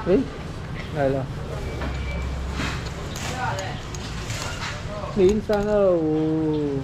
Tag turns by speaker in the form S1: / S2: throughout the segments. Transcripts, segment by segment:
S1: 哎，来了。0325。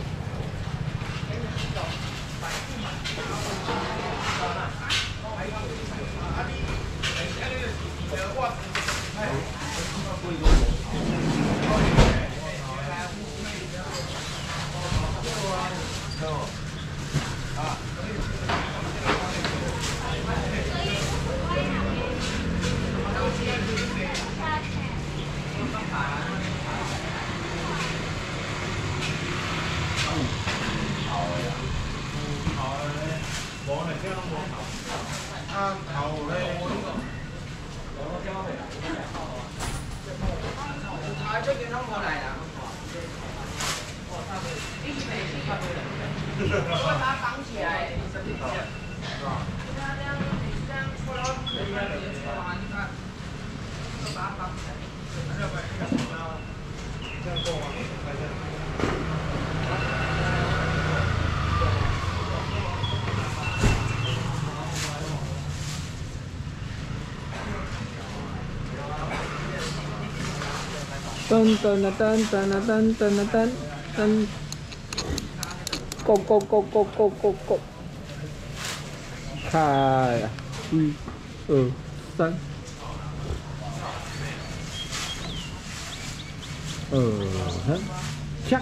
S1: 噔噔噔噔噔噔噔噔噔 ，Go go go go go go go， 开，1、2、3，2、3，下。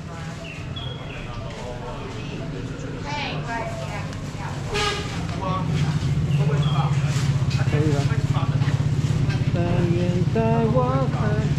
S1: 可以了。但愿在我看。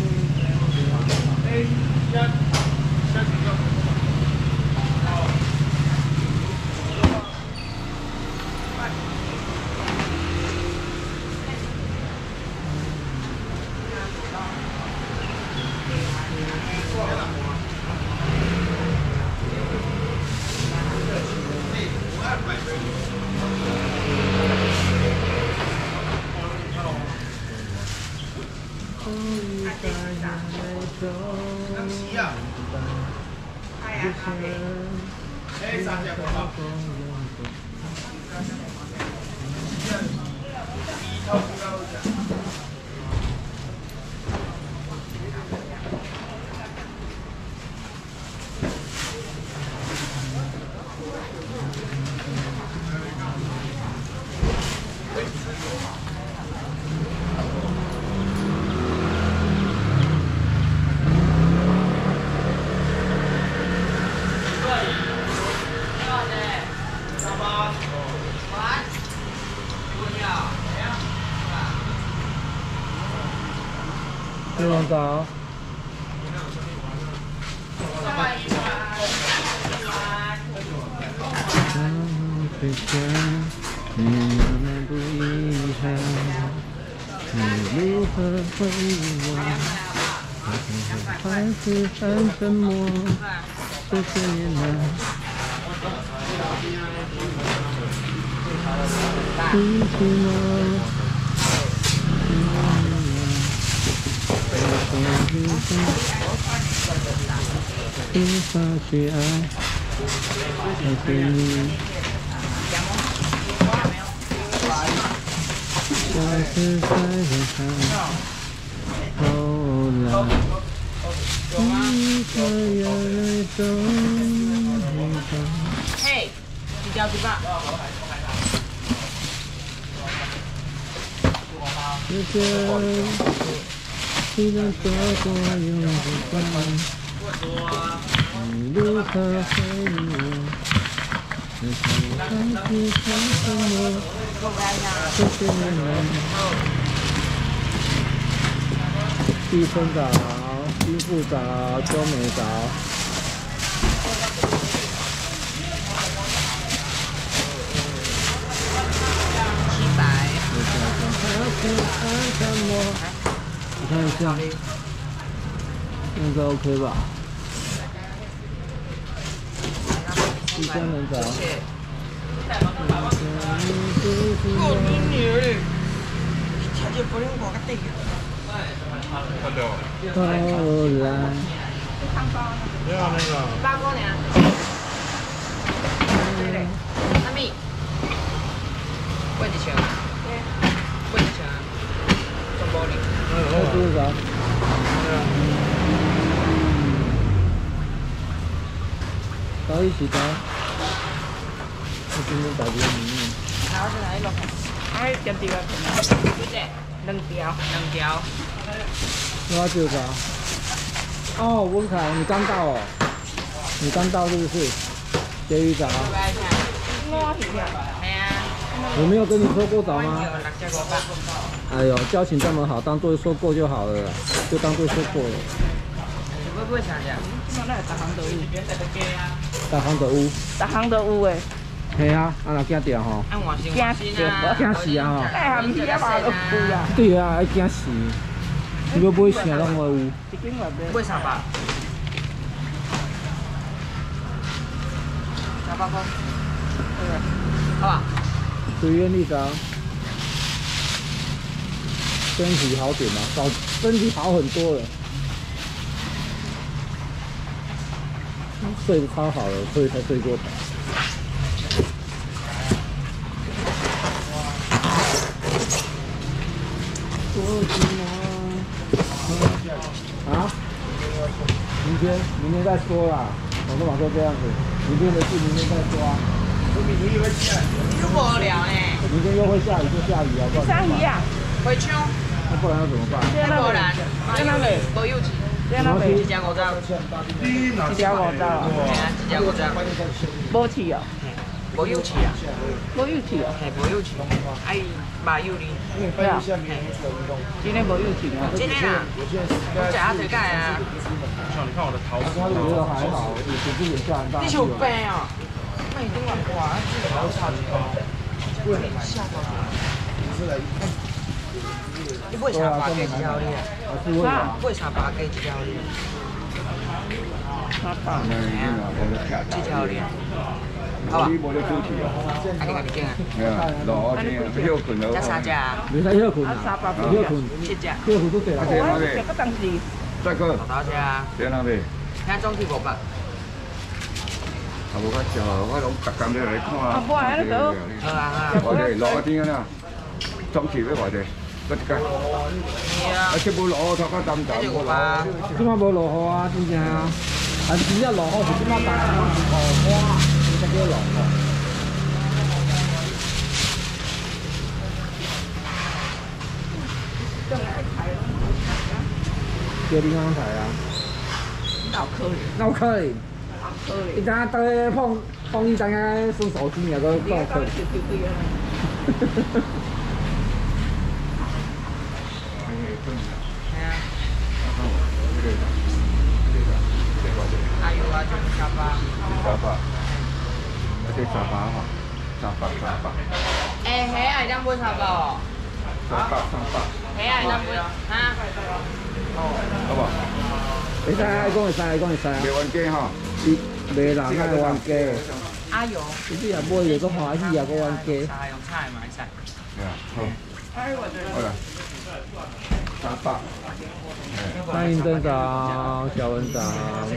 S1: 非常早。最想你那么不遗憾，你如何回应我？还是很沉默，这些年来，你寂寞。 无法去爱，爱着你。消失在人海，后来你的眼泪都没干。
S2: 嘿，你叫几把？
S1: 时间。 你能走过永不断，你如何回应我？这是还是很沉默，这些年来。地生早，金富早，周美早。
S2: 700。
S1: 我看一下，应该 OK 吧？第三人找。
S2: 我你女儿嘞！吃就不能我个对个。
S1: 后来。
S3: 没有那个。
S2: 八公粮。对嘞。阿米。喂几钱？喂几钱？
S1: 这是啥？搞一起搞。我今天打给你。
S2: 然后是哪一个？哎，点第二个。几只？2条。2条。
S1: 我就啥？哦，温凯，你刚到哦？你刚到是不是？节鱼早。
S2: 我是啊。哎呀。
S1: 我没有跟你说过早吗？哎呦，交情这么好，当做说过就好了啦，就当做说过了。
S2: 会不会想这样？那那大行都有。
S1: 大行都有。
S2: 大行都有诶。
S1: 系啊，啊若惊掉吼。
S2: 惊死啊！
S1: 惊死啊吼！
S2: 哎，含鱼啊嘛都有啊。
S1: 对啊，爱惊死。你要买啥拢会有。
S2: 买300。300块。好吧。
S1: 随缘你找。身体好点吗？身体好很多了。睡得超好了，所以才睡过头。啊？明天再说啦。我都往说这样子，明天的事明天再说啊。
S2: 你都无聊呢。
S1: 明天又会下雨就下雨啊，不然怎么办？
S2: 会抢。
S1: 那不然要怎么办？
S2: 无然，无有钱。
S1: 什么
S2: 一条50。一条50啊？嘿啊，一条50。无钱哦。无有钱啊。无有钱哦。嘿，无有钱。哎，麻油哩。对啊。今天无有钱啊。今天啊，我食啊最解啊。
S3: 像你看我的桃子，
S1: 我觉得还好，也不是也下很大。
S2: 你是有病啊？那你今晚挂，这个好差几高。吓到我。你买茶包给一条哩啊？买茶包给一条哩。茶包。一条哩。好吧。啊，你家己拣啊。
S3: 老天休困了。
S2: 才3只啊？
S1: 袂使休困啊，休困
S2: 7只。
S1: 休困都对啦。
S3: 再个。
S2: 多少只啊？
S3: 在哪里？
S2: 现总体500。
S3: 啊，无较少，我拢逐工来看。
S2: 啊，不然那个。好啊。
S3: 我哋老天啊，总期要偌济？搁一间。啊，这无落雨，头壳淡淡无落雨。
S1: 即摆无落雨啊，真正啊。啊，真正落雨是即摆大雨花，才叫落雨。叫你安排啊？
S2: 脑壳里。
S1: 脑壳里。伊今仔倒去碰伊当个算手机啊，搁脑壳。
S2: 还有啊，就是沙发。
S3: 沙发，这沙发哈，沙发。
S2: 哎，黑矮当买沙发哦。
S3: 沙发。
S2: 黑矮当买啊？
S3: 好不好？
S1: 会使，爱讲会使，爱讲会使啊。
S3: 卖冤家哈。
S1: 卖人爱冤家。
S2: 阿勇。
S1: 你若买就搁欢喜啊，搁冤家。
S2: 沙用菜嘛，会使。
S3: 对啊，好。好了。沙发。
S1: 欢迎登长，小文长。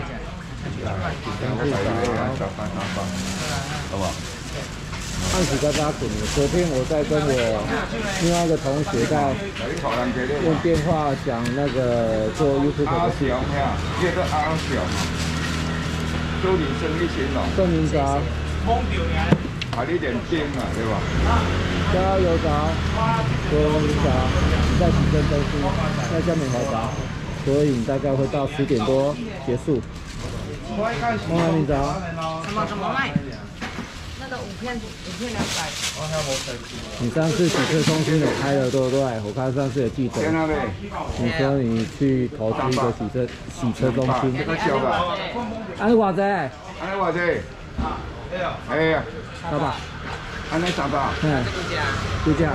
S3: 好不好？
S1: 暗时在打滚了。昨天我在跟我另外一个同学在用电话讲那个做 YouTube 的事。
S3: 这个阿小，祝你生意兴隆。
S1: 郑明章。
S3: 啊，你点灯嘛，对吧？
S1: 加油早，各位明早，你在行政中心，在江美华早，所以大概会到10点多结束。梦来明早。
S2: 怎么卖？那个5片200。
S1: 你上次洗车中心有开了对不对？我看上次有记得。你说你去投资一个洗车中心。安尼偌济？
S3: 安尼偌济？哎呀，
S1: 老板。
S3: 安尼300。
S1: 嗯。几只？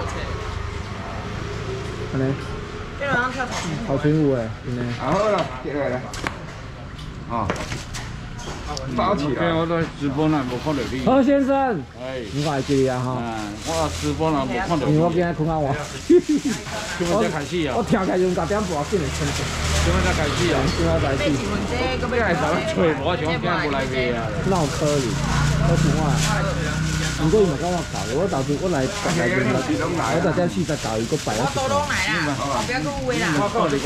S1: 安尼。好群舞诶，真诶。
S3: 啊好啦，进来啦。哦。包起来。我在直播呢，无看到你。
S1: 何先生。
S3: 哎。
S1: 你快记啊哈。
S3: 我直播呢，无看到你。
S1: 因为我今日困啊我。
S3: 今晚才开始啊。
S1: 我跳起来用9点半进来冲冲。
S3: 今晚才开始啊。
S1: 今晚才开始。
S3: 你来找我吹，我想今日无来买啊。
S1: 闹科里，我想啊。 不过伊嘛甲我搞，我到时我来我大家去再搞一个摆。
S2: 我都拢来啦，后壁佫有话啦。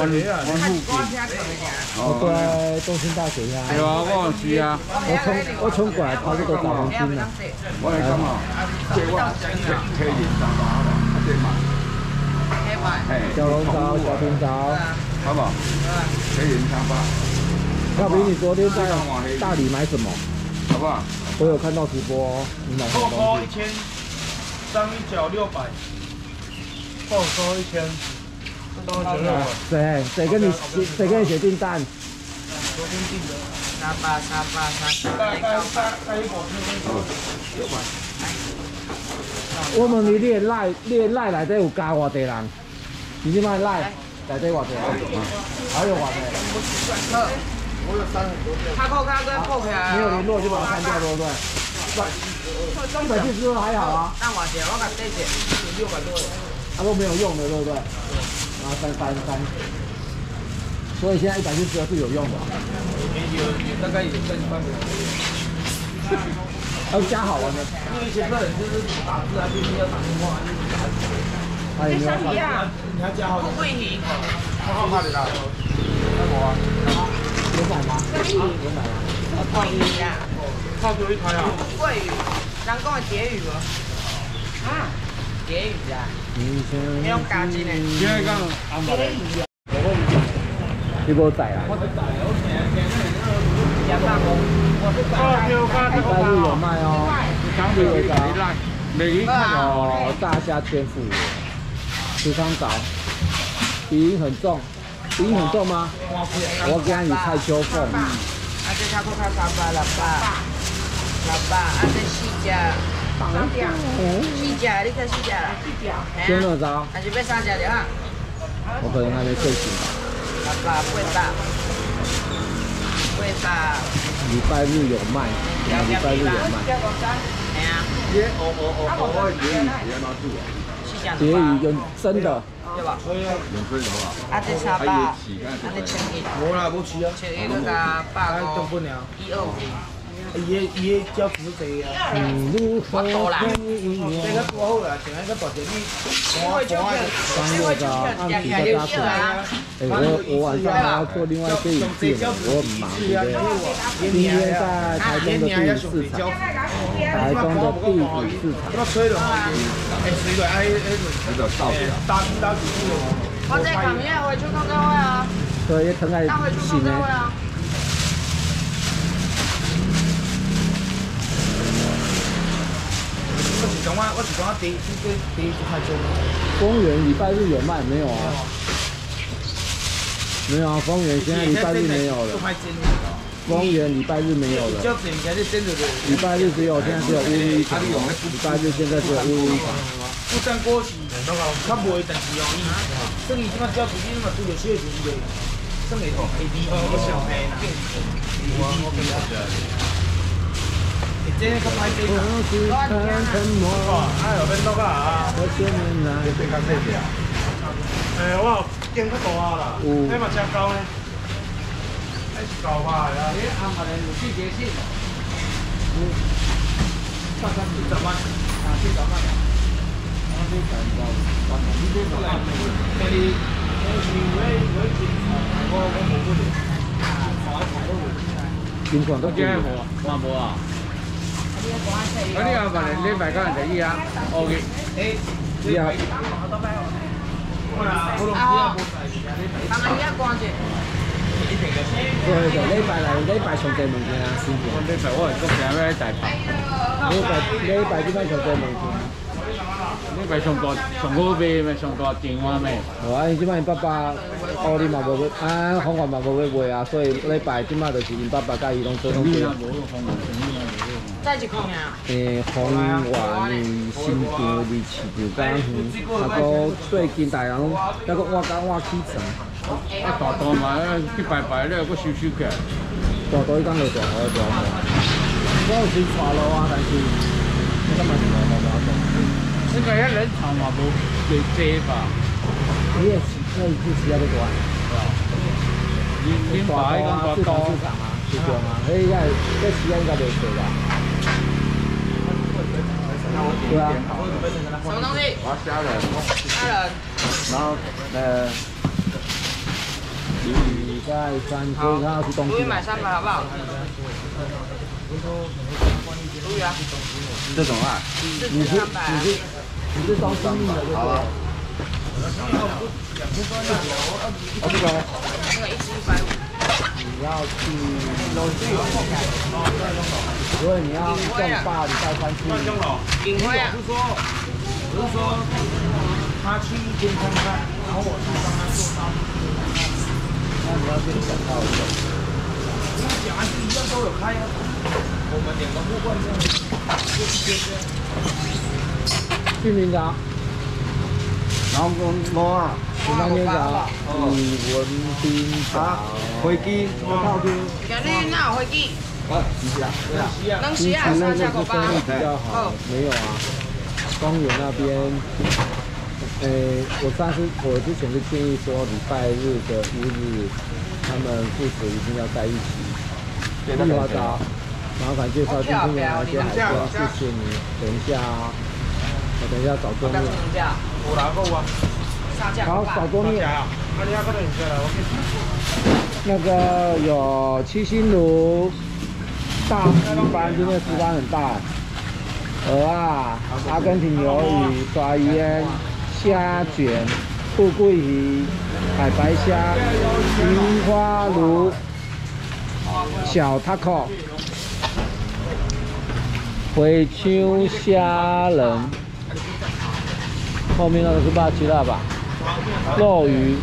S1: 我在东兴大学呀。
S3: 对啊，我是啊。
S1: 我冲过来差不多找黄金了。
S3: 我来讲哦，这我可以300好不？啊，这嘛。
S1: 小龙槽、小平槽，
S3: 好不好？可以300。
S1: 小平，你昨天在大理买什么？
S3: 好不好？
S1: 我有看到直播哦，你买什么东西
S4: 1000，上一角600，报收1000，上一角600。
S1: 谁跟你写订单？
S4: 昨天订的。
S1: 我问你，你赖内底有加偌济人？你即摆赖内底偌济人？还有偌济？
S2: 卡扣卡跟扣起来。
S1: 没有联络就把它删掉，对不对？170还好啊。
S2: 但我我甲这些600多。
S1: 它都没有用的，对不对？然后删。所以现在172是有用的。
S4: 大概有剩半个。
S1: 还有加好玩的。
S4: 因为以前客人就是打字啊，必须要打电话，
S1: 还有没有？
S4: 你还加好。
S2: 桂鱼。
S4: 我好怕的啦。
S1: 有买吗？有买吗？
S2: 桂鱼呀。
S4: 差不多1台啊。
S2: 桂鱼，人讲的蝶鱼无？啊，蝶鱼啊。那种加钱的。
S3: 现在讲安排。
S1: 你无在啊？礼拜日有卖哦。
S3: 美看
S1: 哦，大虾天妇罗，时常找，鼻音很重，鼻音很重吗？我给你蔡秋凤。
S2: 啊，这差不多300、600，啊，这4只，4只，你看4只啦。
S1: 先2招。
S2: 还是要3只就好。
S1: 我可能还没睡醒吧。
S2: 800。
S1: 礼拜日有卖，礼拜日有卖。
S2: 哎呀。
S1: 蝶鱼有真的。
S2: 对吧？啊，这300，啊，这1100。
S4: 无啦，无吃啊。
S2: 11个加800，125。
S4: 伊个交付济啊。
S2: 我多啦。
S4: 这个多好啦，像那个大姐你，
S2: 会就票，会就票，
S1: 按比较大块。我晚上还要做另外一些影片，我很忙，对不对？今天在台中的第5市场，台中的第5市场。
S4: 我吹了，吹落哎，打几句哦。
S2: 我这旁边回去看看会啊。
S1: 对，等下行呢。
S4: 我是讲第一太重。
S1: 公园礼拜日有卖没有啊？没有啊，公园现在礼拜日没有了。公园礼拜日没有了。礼拜日只有现在只有乌日一场，礼拜日现在只有乌日一场。
S4: 不但过去，较袂，但是哦，算伊即摆照自己嘛，拄着小时的，算会痛 A D 我上黑啦。这个歹啲啦，哎，后边到啊，你最较细只。我见较大啦，你嘛真高呢，还是高吧呀？你安排的有季节性。30万，40万。
S1: 金管都
S3: 无啊，嘛无啊。啊，你安排礼拜讲就伊啊，OK。
S1: 伊啊。
S2: 帮阿姨关者。
S1: 对，就礼拜来，礼拜上济物件啊，新件。
S3: 礼拜我係嗰時喺大拍。
S1: 禮拜點解上濟物件？
S3: 你咪上個上嗰邊咪上個電話咩？
S1: 哦，啊，即擺因爸爸，你嘛無去，方案嘛無去賣啊，所以禮拜即擺就是因爸爸甲伊攏做攏做。
S2: 再一空呀。
S1: 方案新店离市场较远，啊个最近大人拢那个挖起床。
S3: 大道嘛，去拜拜咧，搁收起来。
S1: 大道伊讲就大好大好。我有时带路啊，但是我感觉是无法度。
S3: 那个遐人潮嘛无最济吧？
S1: 你也是，那是是要要大。
S3: 你把迄个
S1: 市场啊，是对啊，迄个时间应该袂错吧？ 对啊。
S2: 什么东西？
S3: 我要虾仁，
S2: 虾仁。
S3: 然后
S1: 礼拜三，所以他要去东京。
S2: 鲈鱼买300好不好？鲈鱼啊。
S3: 这种啊？
S2: 你是东
S1: 京的对不对？
S3: 这个呢？
S2: 那个1只150。
S1: 你要去，所以你要正大礼拜三去。
S2: 锦辉啊。
S4: 我是说，他去一间看看，然后我去帮他做沙皮。
S1: 那你要先讲到一个。
S4: 讲还是一样都有开啊。我们2个互换这样。
S1: 训练长。
S3: 然后我啊，
S1: 训练长，李文斌长，
S3: 飞机，
S1: 套兵。
S2: 今日哪有飞机？
S3: 啊，是啊，对啊。
S2: 能时啊，3下9班。
S1: 比较好，没有啊。公园那边，我之前是建议说礼拜日的5日，他们父子一定要在一起。丽华岛，麻烦介绍今天有哪些海鲜，谢谢你。等一下啊，我等一下找桌面。
S4: 我拿够啊。
S1: 好，找桌面。那个有七星炉，大石斑，今天石斑很大。鹅啊，阿根廷鱿鱼、抓烟、虾卷、富贵鱼、海白虾、菊花鲈、小 taco、回秋虾仁，后面那个是巴吉拉吧？肉鱼、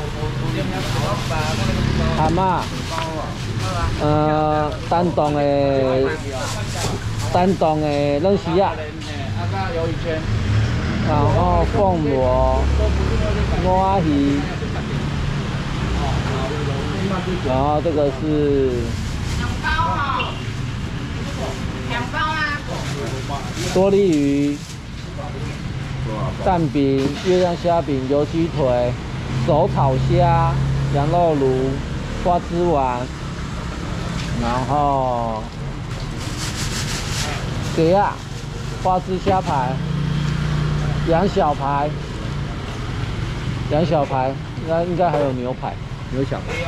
S1: 蛤蟆，单洞的冷丝啊，然后凤螺、蛙鱼，然后这个是
S2: 2包啊，
S1: 多利鱼、蛋饼、月亮虾饼、油鸡腿、手炒虾、羊肉炉、花枝丸，然后给啊，花枝虾排、羊小排，应该还有牛排、牛小排。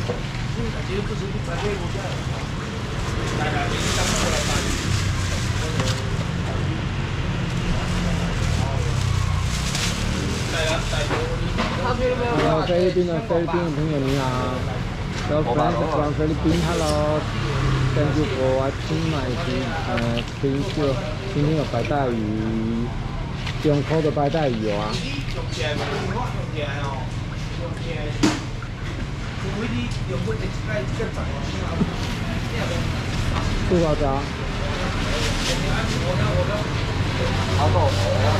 S1: 然后菲律宾的朋友你好，from 菲律宾 ，Hello。Thank you for watching my video。今天有白带鱼，中口的白带鱼有啊。猪包夹。好多。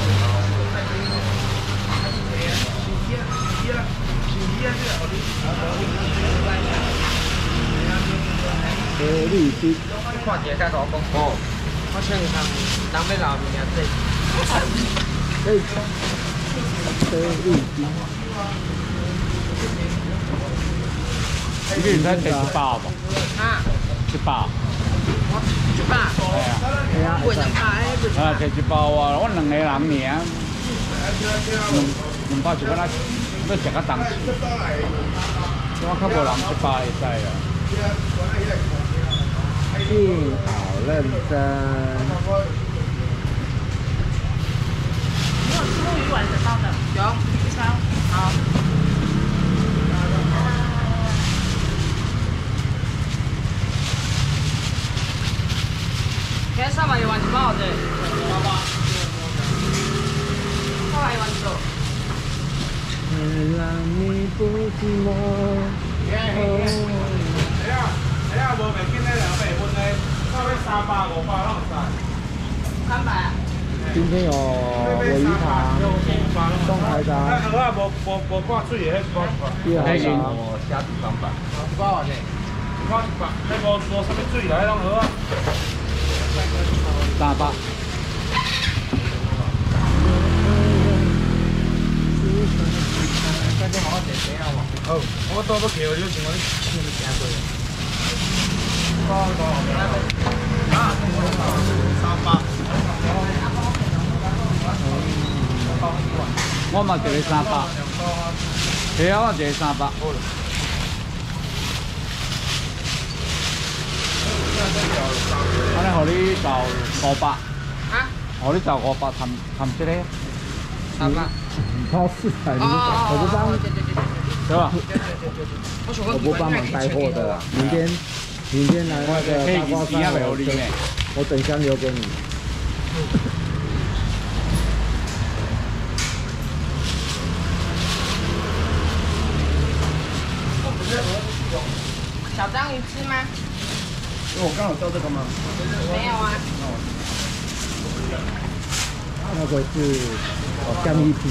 S1: 河绿冰，
S2: 看一个甲我讲哦，我请人要留面这。
S1: 河绿冰。
S5: 你个人在提100吧？
S2: 啊
S5: ？100。
S2: 我100。
S5: 系啊。
S2: 不能拍，不能。
S5: 啊，提100啊！我2个人尔，200就敢若要食较重视。我较无人100会使啊。
S1: 静好认真。
S2: 你有吃木鱼丸的包的？有，1包。好。今天300元丸1包的。300元丸1包。
S1: 让你不寂寞。
S4: 哎呀，无袂紧嘞，200分嘞，到尾300、500拢会使。
S2: 300啊。
S1: 今天有尾鱼汤、冻海肠。
S4: 那鹅啊，无挂水的，迄1包100。
S1: 月海肠。
S3: 虾子300。
S2: 1包啊这。
S4: 1包100，迄无啥物水来，拢鹅啊。
S5: 300。
S4: 好，我倒要叫你情况，你请你行过。300。
S5: 我嘛一个300，对啊，我一个300。安尼，互你找500。啊？互你找500，谈这个。
S1: 300。你超市才，我不帮，
S5: 对吧？
S1: 我不帮忙带货的啦。明天来那个大瓜山，我整箱留给你。
S2: 小章鱼吃吗？
S3: 我刚好叫这个吗？
S2: 没有啊。
S1: 那个是姜一品。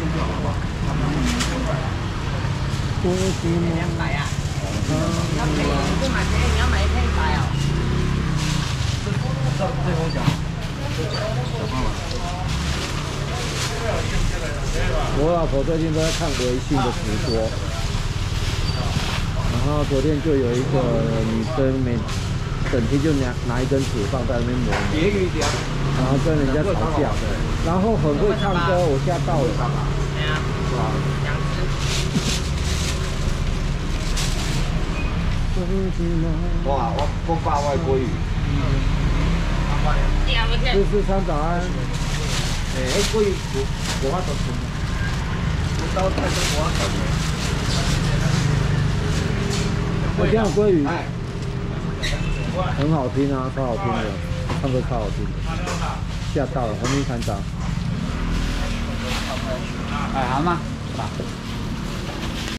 S2: 200啊？你要便宜你就买便宜，你要买1片100哦。
S3: 这封奖。
S1: 我老婆最近都在看微信的直播，然后昨天就有一个女生整天就拿一根尺放在那边磨，然后跟人家吵架，然后很会唱歌，我吓到了。
S2: 对啊，2只。
S3: 哇，我爸外国语。
S1: 芝士餐早安。
S3: 国语我都听。我到泰国我都听。
S1: 我讲鲑鱼，很好听啊，超好听的，唱歌超好听的，吓到了，黄金船长。
S5: 哎，好吗？